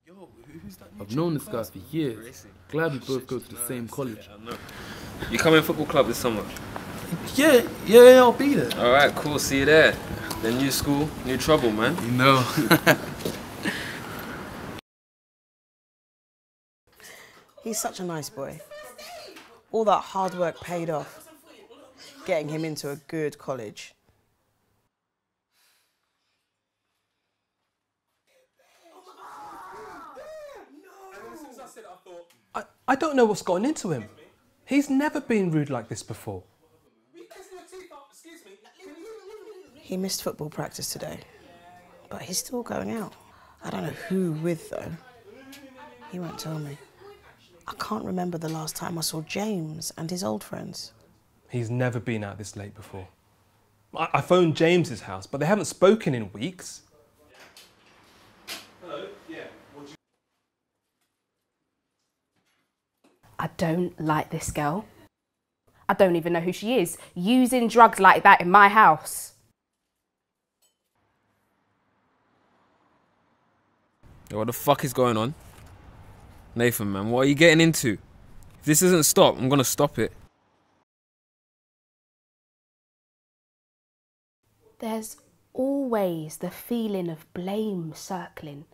I've known this guy for years. Glad we both go to the same college. You coming football club this summer? Yeah, I'll be there. Alright, cool, see you there. Then new school, new trouble, man. You know. He's such a nice boy. All that hard work paid off, getting him into a good college. I don't know what's gotten into him. He's never been rude like this before. He missed football practice today, but he's still going out. I don't know who with, though. He won't tell me. I can't remember the last time I saw James and his old friends. He's never been out this late before. I phoned James's house, but they haven't spoken in weeks. Hello, yeah. I don't like this girl. I don't even know who she is, using drugs like that in my house. Yo, what the fuck is going on? Nathan, man, what are you getting into? If this isn't stop, I'm gonna stop it. There's always the feeling of blame circling.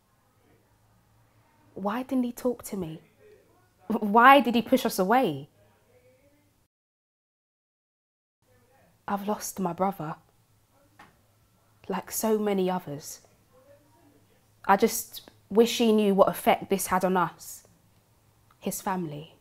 Why didn't he talk to me? Why did he push us away? I've lost my brother, like so many others. I just wish he knew what effect this had on us, his family.